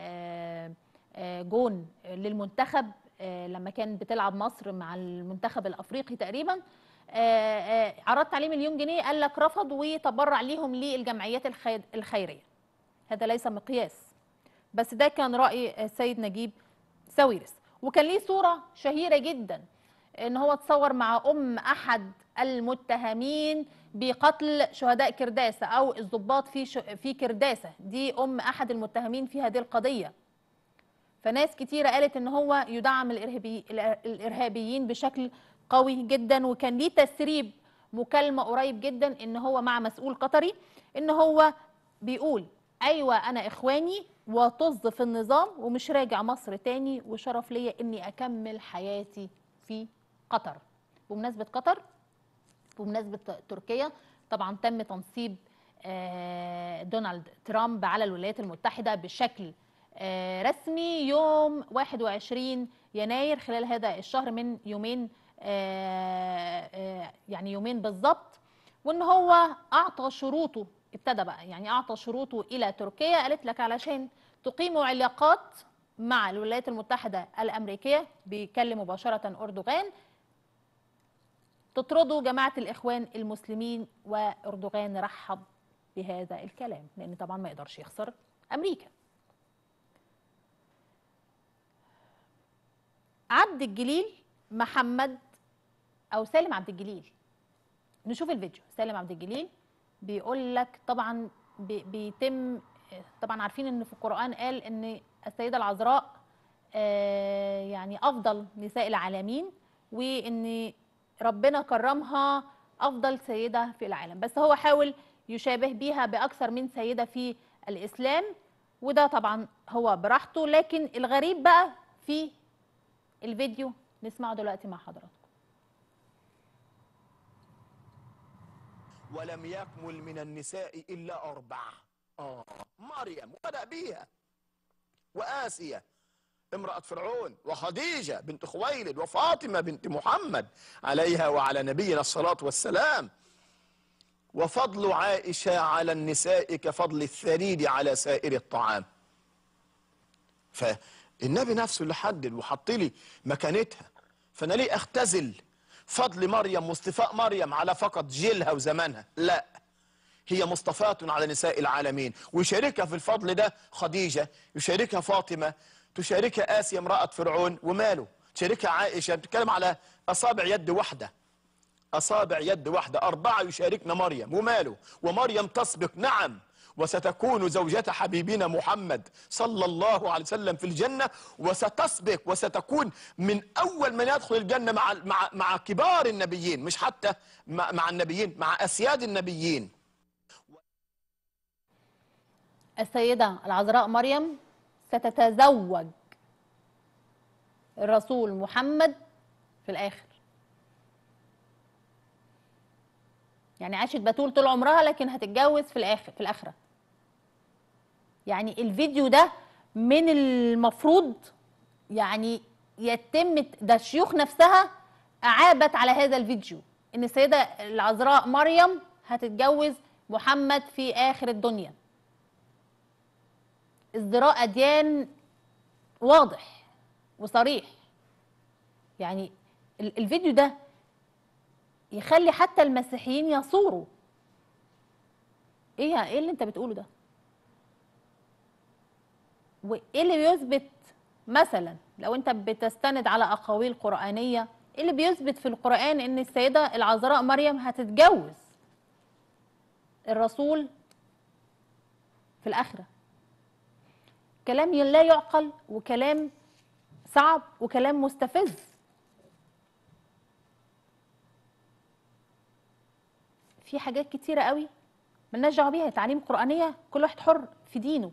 جون للمنتخب لما كان بتلعب مصر مع المنتخب الافريقي تقريبا، عرضت عليه مليون جنيه، قال لك رفض وتبرع ليهم للجمعيات الخيريه. هذا ليس مقياس، بس ده كان راي السيد نجيب ساويرس. وكان ليه صوره شهيره جدا ان هو تصور مع ام احد المتهمين بقتل شهداء كرداسه او الضباط في ش... في كرداسه، دي ام احد المتهمين في هذه القضيه. فناس كتيره قالت ان هو يدعم الارهابي الارهابيين بشكل قوي جدا، وكان ليه تسريب مكالمه قريب جدا ان هو مع مسؤول قطري ان هو بيقول ايوه انا اخواني وطز في النظام ومش راجع مصر تاني، وشرف ليا اني اكمل حياتي في قطر. بمناسبه قطر، بمناسبه تركيا، طبعا تم تنصيب دونالد ترامب على الولايات المتحده بشكل رسمي يوم واحد وعشرين يناير، خلال هذا الشهر من يومين، يعني يومين بالظبط. وان هو اعطى شروطه، ابتدى بقى يعني اعطى شروطه الى تركيا، قالت لك علشان تقيموا علاقات مع الولايات المتحده الامريكيه، بيكلم مباشره اردوغان، تطردوا جماعه الاخوان المسلمين. واردوغان رحب بهذا الكلام لان طبعا ما يقدرش يخسر امريكا. عبد الجليل محمد او سالم عبد الجليل، نشوف الفيديو. سالم عبد الجليل بيقول لك طبعا بي بيتم، طبعا عارفين ان في القرآن قال ان السيدة العذراء يعني افضل نساء العالمين، وان ربنا كرمها افضل سيدة في العالم، بس هو حاول يشابه بيها باكثر من سيدة في الاسلام، وده طبعا هو براحته. لكن الغريب بقى في الفيديو نسمعه دلوقتي مع حضراتكم. ولم يكمل من النساء إلا أربعة. آه مريم وبدأ بيها، وآسيا امرأة فرعون، وخديجة بنت خويلد، وفاطمة بنت محمد عليها وعلى نبينا الصلاة والسلام. وفضل عائشة على النساء كفضل الثريد على سائر الطعام. فالنبي نفسه اللي حدد وحط لي مكانتها، فأنا ليه أختزل فضل مريم واصطفاء مريم على فقط جيلها وزمانها؟ لا، هي مصطفاة على نساء العالمين، ويشاركها في الفضل ده خديجة، يشاركها فاطمة، تشاركها آسيا امرأة فرعون، وماله تشاركها عائشة. بتتكلم على أصابع يد واحدة، أصابع يد واحدة، أربعة يشاركنا مريم، وماله. ومريم تسبق، نعم، وستكون زوجة حبيبنا محمد صلى الله عليه وسلم في الجنة، وستسبق وستكون من أول من يدخل الجنة مع مع مع كبار النبيين، مش حتى مع, مع النبيين، مع أسياد النبيين. السيدة العذراء مريم ستتزوج الرسول محمد في الآخر. يعني عاشت بتول طول عمرها لكن هتتجوز في الآخر في الآخرة. يعني الفيديو ده من المفروض يعني يتم، ده الشيوخ نفسها أعابت على هذا الفيديو إن السيدة العذراء مريم هتتجوز محمد في آخر الدنيا. ازدراء أديان واضح وصريح. يعني الفيديو ده يخلي حتى المسيحيين يصوروا. ايه ايه اللي انت بتقوله ده؟ وايه اللي بيثبت مثلا لو انت بتستند على اقاويل قرآنية، ايه اللي بيثبت في القرآن ان السيدة العذراء مريم هتتجوز الرسول في الآخرة؟ كلام لا يعقل، وكلام صعب، وكلام مستفز. في حاجات كتيرة قوي ملناش دعوه بيها، تعليم قرآنية كل واحد حر في دينه،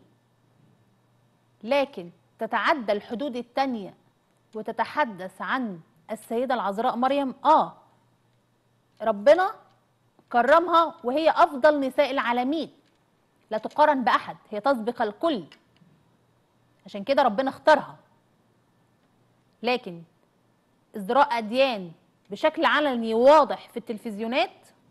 لكن تتعدى الحدود التانية وتتحدث عن السيدة العذراء مريم. اه ربنا كرمها وهي أفضل نساء العالمين، لا تقارن بأحد، هي تسبق الكل، عشان كده ربنا اختارها. لكن ازدراء أديان بشكل علني واضح في التلفزيونات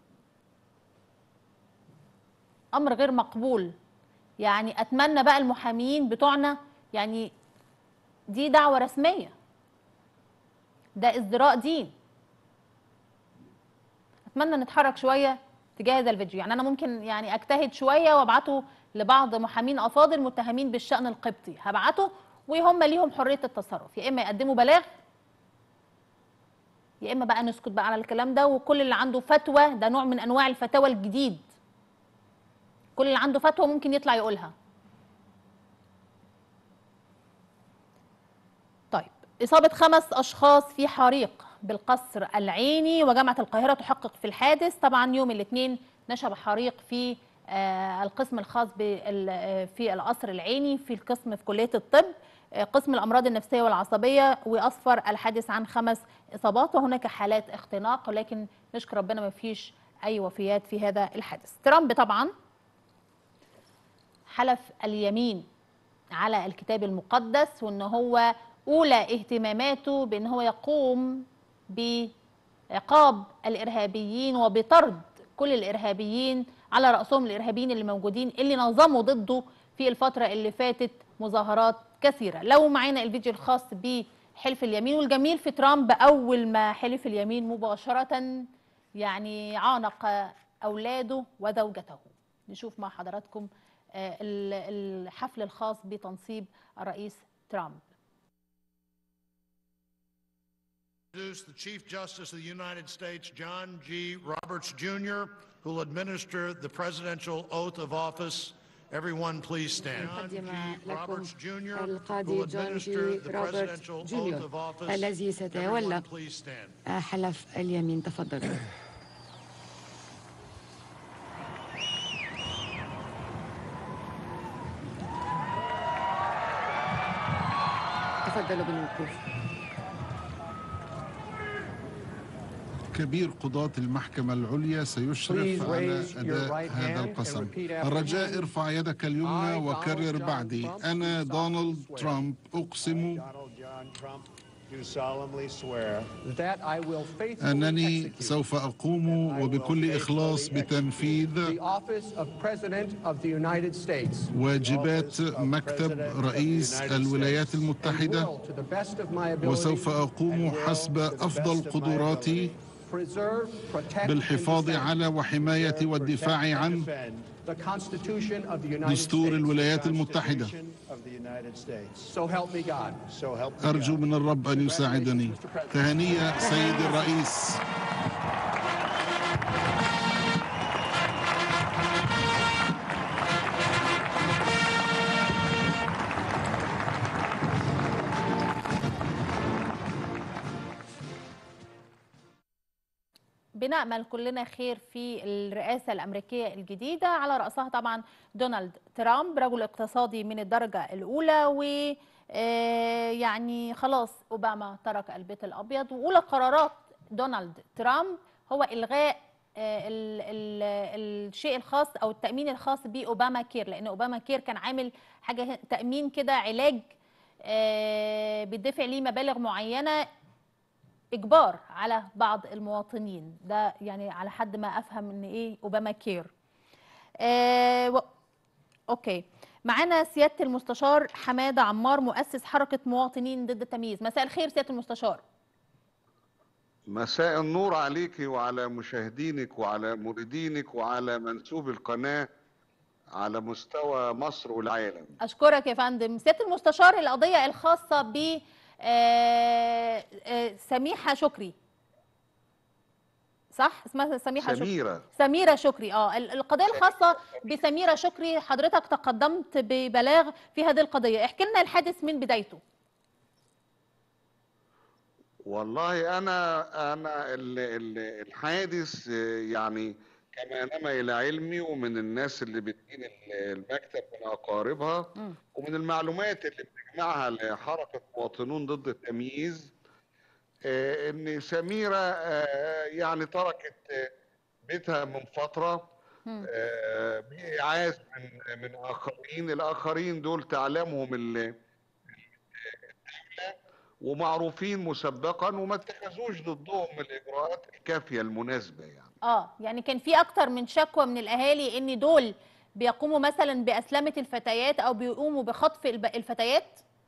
أمر غير مقبول. يعني أتمنى بقى المحاميين بتوعنا، يعني دي دعوة رسمية، ده ازدراء دين. أتمنى نتحرك شوية تجاه هذا الفيديو. يعني أنا ممكن يعني أجتهد شوية وأبعته لبعض محامين أفاضل متهمين بالشأن القبطي، هبعته وهم ليهم حرية التصرف، يا إما يقدموا بلاغ يا اما بقى نسكت بقى على الكلام ده، وكل اللي عنده فتوى، ده نوع من انواع الفتاوى الجديد، كل اللي عنده فتوى ممكن يطلع يقولها. طيب، إصابة خمس أشخاص في حريق بالقصر العيني، وجامعة القاهرة تحقق في الحادث. طبعا يوم الاثنين نشب حريق في آه القسم الخاص في القصر العيني، في القسم في كلية الطب، آه قسم الأمراض النفسية والعصبية، وأسفر الحادث عن خمس إصابات، وهناك حالات اختناق، ولكن نشكر ربنا ما فيش أي وفيات في هذا الحادث. ترامب طبعا حلف اليمين على الكتاب المقدس، وان هو اولى اهتماماته بان هو يقوم بعقاب الارهابيين وبطرد كل الارهابيين، على راسهم الارهابيين اللي موجودين اللي نظموا ضده في الفتره اللي فاتت مظاهرات كثيره. لو معانا الفيديو الخاص بحلف اليمين، والجميل في ترامب اول ما حلف اليمين مباشره يعني عانق اولاده وزوجته. نشوف مع حضراتكم الحفل الخاص بتنصيب الرئيس ترامب. The Chief Justice of the United States, John G. Roberts, Junior, who will administer the presidential oath of office. Everyone please stand. نقدم لكم القاضي جون جي روبرت جونيور الذي سيتولى حلف اليمين. تفضلوا. تفضلوا بالوقوف. كبير قضاة المحكمة العليا سيشرف على أداء هذا القسم. الرجاء ارفع يدك اليمنى وكرر بعدي. أنا دونالد ترامب أقسم أنني سوف أقوم وبكل إخلاص بتنفيذ واجبات مكتب رئيس الولايات المتحدة، وسوف أقوم حسب أفضل قدراتي بالحفاظ على وحماية والدفاع عن دستور الولايات المتحدة. أرجو من الرب أن يساعدني. تهنئة سيد الرئيس. بنأمل كلنا خير في الرئاسة الأمريكية الجديدة، على رأسها طبعا دونالد ترامب، رجل اقتصادي من الدرجة الأولى، و يعني خلاص أوباما ترك البيت الأبيض، وأولى قرارات دونالد ترامب هو إلغاء ال ال الشيء الخاص أو التأمين الخاص بأوباما كير، لأن أوباما كير كان عامل حاجة تأمين كده، علاج بيدفع ليه مبالغ معينة إجبار على بعض المواطنين، ده يعني على حد ما أفهم إن إيه أوباما كير. آه و... أوكي، معانا سيادة المستشار حمادة عمار، مؤسس حركة مواطنين ضد التمييز. مساء الخير سيادة المستشار. مساء النور عليك وعلى مشاهدينك وعلى مريدينك وعلى منسوب القناة على مستوى مصر والعالم. أشكرك يا فندم. سيادة المستشار، القضية الخاصة ب آه آه سميحة شكري، صح اسمها سميحة سميرة شكري. سميرة شكري. اه القضية الخاصة بسميرة شكري، حضرتك تقدمت ببلاغ في هذه القضية، احكي لنا الحادث من بدايته. والله انا انا الحادث يعني كما نما الى علمي، ومن الناس اللي بتدين المكتب من اقاربها م. ومن المعلومات اللي بنجمعها لحركه مواطنون ضد التمييز، آه ان سميره آه يعني تركت بيتها من فتره آه بإعاز من من اخرين، الاخرين دول تعلمهم الدوله ومعروفين مسبقا، وما اتخذوش ضدهم الاجراءات الكافيه المناسبه يعني. اه يعني كان في اكتر من شكوى من الاهالي ان دول بيقوموا مثلا باسلمه الفتيات او بيقوموا بخطف الفتيات.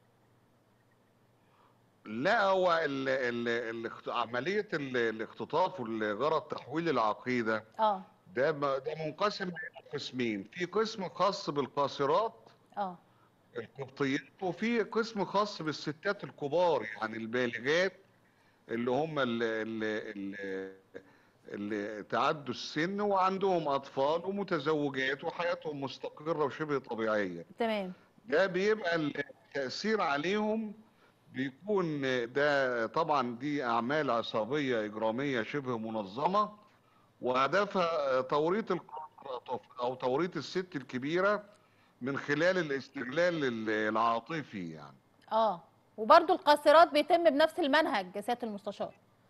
لا، هو ال ال ال عمليه الاختطاف والغرض تحويل العقيده اه ده ده منقسم الى قسمين، في قسم خاص بالقاصرات اه القبطيات، وفي قسم خاص بالستات الكبار يعني البالغات اللي هم اللي, اللي, اللي تعدوا السن وعندهم اطفال ومتزوجات وحياتهم مستقره وشبه طبيعيه. تمام. ده بيبقى التاثير عليهم بيكون ده طبعا دي اعمال عصابيه اجراميه شبه منظمه، وهدفها توريط الطفل او توريط الست الكبيره من خلال الاستغلال العاطفي يعني. اه وبرضو القاصرات بيتم بنفس المنهج يا سياده المستشار.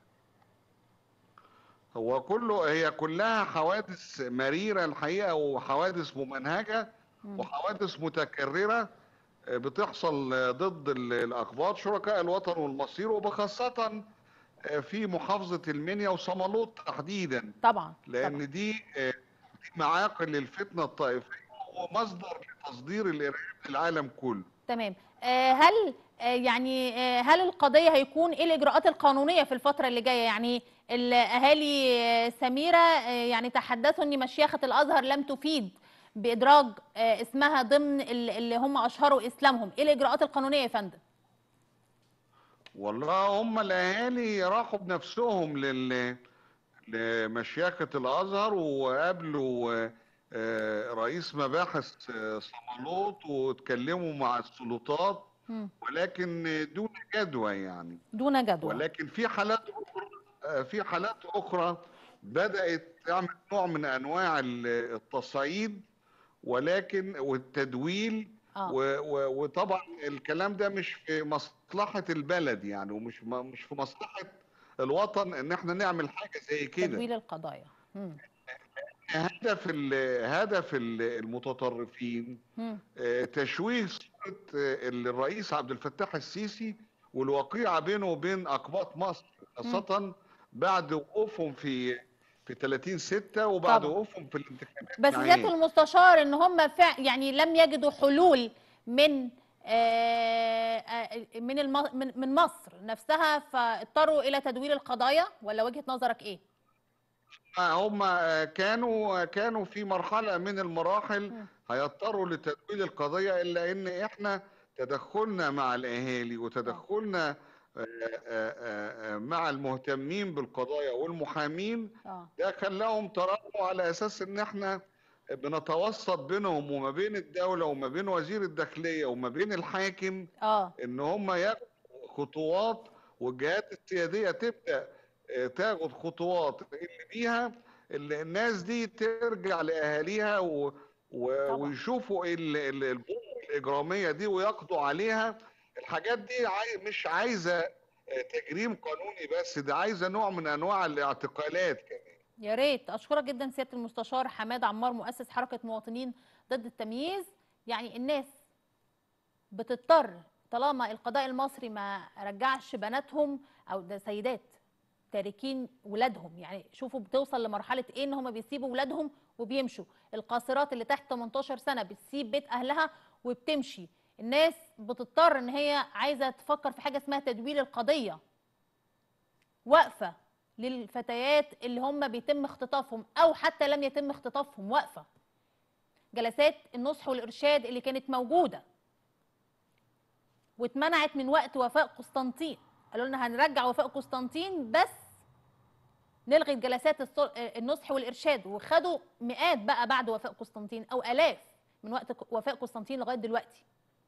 هو كله هي كلها حوادث مريره الحقيقه، وحوادث ممنهجه وحوادث متكرره بتحصل ضد الاقباط شركاء الوطن والمصير، وبخاصه في محافظه المنيا وصمالوط تحديدا. طبعا لان طبعا. دي معاقل للفتنه الطائفيه ومصدر لتصدير الارهاب للعالم كله. تمام. آه هل آه يعني آه هل القضيه هيكون ايه الاجراءات القانونيه في الفتره اللي جايه؟ يعني الاهالي آه سميره آه يعني تحدثوا ان مشيخه الازهر لم تفيد بادراج آه اسمها ضمن اللي هم اشهروا اسلامهم، ايه الاجراءات القانونيه يا فندم؟ والله هم الاهالي راحوا بنفسهم لل لمشيخه الازهر وقابلوا رئيس مباحث صمالوط واتكلموا مع السلطات، ولكن دون جدوى يعني. دون جدوى. ولكن في حالات اخرى في حالات اخرى بدات تعمل نوع من انواع التصعيد ولكن والتدويل. آه. وطبعا الكلام ده مش في مصلحه البلد يعني، ومش مش في مصلحه الوطن ان احنا نعمل حاجه زي كده. تدويل القضايا. مم. هدف هدف المتطرفين تشويه صوره الرئيس عبد الفتاح السيسي والوقيعه بينه وبين اقباط مصر، خاصه بعد وقوفهم في في ثلاثين ستة وبعد وقوفهم في الانتخابات. بس سياده المستشار ان هم فع يعني لم يجدوا حلول من من من مصر نفسها، فاضطروا الى تدوير القضايا، ولا وجهه نظرك ايه؟ هم كانوا كانوا في مرحله من المراحل هيضطروا لتدوير القضيه، الا ان احنا تدخلنا مع الاهالي وتدخلنا مع المهتمين بالقضايا والمحامين ده خلاهم تراجعوا على اساس ان احنا بنتوسط بينهم وما بين الدوله وما بين وزير الداخليه وما بين الحاكم اه ان هم ياخدوا خطوات، والجهات السياديه تبدا تاخد خطوات اللي بيها اللي الناس دي ترجع لاهاليها و... و... ويشوفوا الظروف الاجراميه دي ويقضوا عليها. الحاجات دي عاي... مش عايزه تجريم قانوني بس، ده عايزه نوع من انواع الاعتقالات كمان. يا ريت. اشكرك جدا سياده المستشار حماد عمار مؤسس حركه مواطنين ضد التمييز. يعني الناس بتضطر طالما القضاء المصري ما رجعش بناتهم، او ده سيدات تاركين ولادهم، يعني شوفوا بتوصل لمرحله ايه ان هم بيسيبوا ولادهم وبيمشوا. القاصرات اللي تحت تمنتاشر سنه بتسيب بيت اهلها وبتمشي. الناس بتضطر ان هي عايزه تفكر في حاجه اسمها تدوير القضيه، واقفه للفتيات اللي هم بيتم اختطافهم او حتى لم يتم اختطافهم، واقفه. جلسات النصح والارشاد اللي كانت موجوده واتمنعت من وقت وفاء قسطنطين، قالوا لنا هنرجع وفاء قسطنطين بس نلغي جلسات النصح والارشاد، وخدوا مئات بقى بعد وفاء قسطنطين او الاف من وقت وفاء قسطنطين لغايه دلوقتي.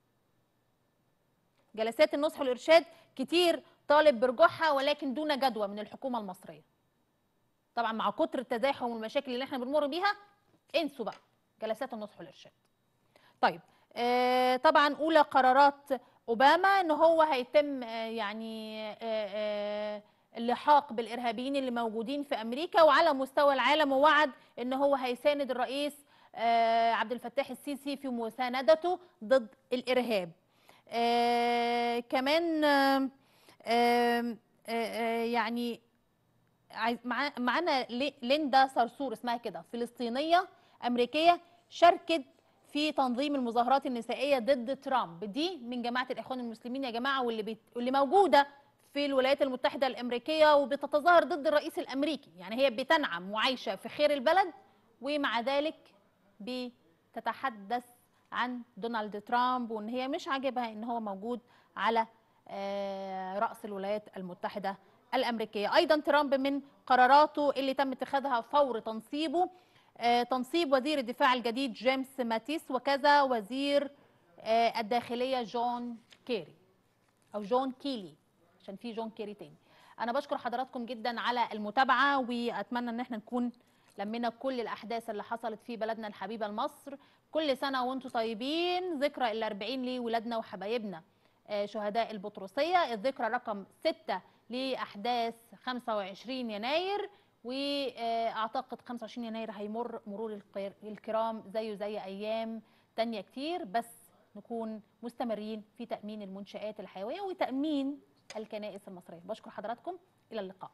جلسات النصح والارشاد كتير طالب برجوعها ولكن دون جدوى من الحكومه المصريه. طبعا مع كتر التزاحم والمشاكل اللي احنا بنمر بيها انسوا بقى جلسات النصح والارشاد. طيب آه طبعا اولى قرارات اوباما ان هو هيتم آه يعني آه آه اللحاق بالارهابيين اللي موجودين في امريكا وعلى مستوى العالم، ووعد ان هو هيساند الرئيس آه عبد الفتاح السيسي في مساندته ضد الارهاب. آه كمان آه آه آه يعني معانا ليندا صرصور اسمها كده، فلسطينيه امريكيه شاركت في تنظيم المظاهرات النسائيه ضد ترامب. دي من جماعه الاخوان المسلمين يا جماعه، واللي بيت... واللي موجوده في الولايات المتحده الامريكيه وبتتظاهر ضد الرئيس الامريكي. يعني هي بتنعم وعايشه في خير البلد ومع ذلك بتتحدث عن دونالد ترامب وان هي مش عاجبها ان هو موجود على راس الولايات المتحده الأمريكية. أيضا ترامب من قراراته اللي تم اتخاذها فور تنصيبه تنصيب وزير الدفاع الجديد جيمس ماتيس، وكذا وزير الداخلية جون كيري أو جون كيلي عشان في جون كيري تاني. أنا بشكر حضراتكم جدا على المتابعة، وأتمنى إن احنا نكون لمينا كل الأحداث اللي حصلت في بلدنا الحبيبة لمصر. كل سنة وانتم طيبين. ذكرى الأربعين لولادنا وحبايبنا شهداء البطرسية، الذكرى رقم ستة لأحداث خمسة وعشرين يناير، واعتقد خمسة وعشرين يناير هيمر مرور الكرام زيه زي ايام تانية كتير، بس نكون مستمرين في تأمين المنشآت الحيوية وتأمين الكنائس المصرية. بشكر حضراتكم، إلى اللقاء.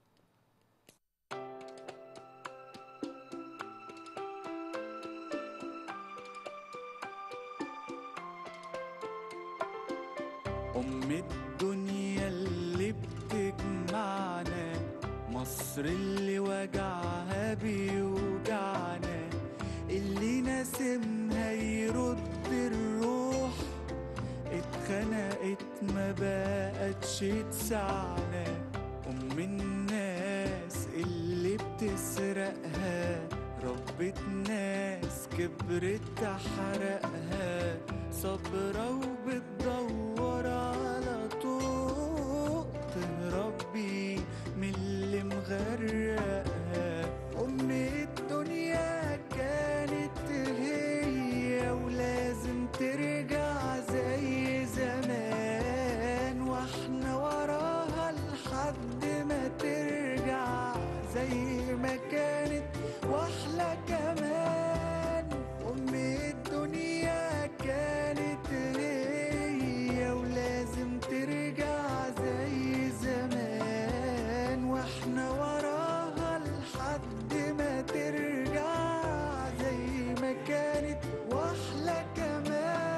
أم الدنيا اللي بتجمعنا، مصر اللي وجعها بيوجعنا، اللي ناسمها يرد الروح، اتخنقت ما بقتش تسعنا. أم الناس اللي بتسرقها، ربت ناس كبرت تحرقها، صبرة وبتدور على طوق تهربي من اللي مغرقها. أم الدنيا كانت هي ولازم ترجع زي زمان، واحنا وراها لحد ما ترجع زي ما كانت واحلى كمان. أم الدنيا كانت هي ولازم ترجع زي زمان، واحنا وراها لحد ما ترجع زي ما كانت واحلى كمان.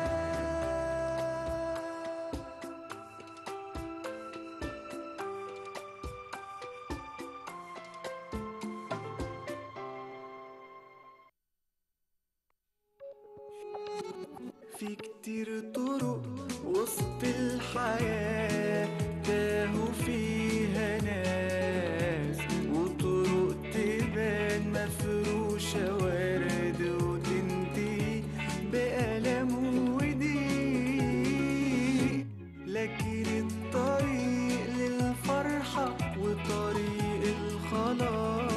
في كتير طرق وسط الحياة تاهوا فيها ناس، وطرق تبان مفروشة ورد وتنتهي بألم وضيق، لكن الطريق للفرحة وطريق الخلاص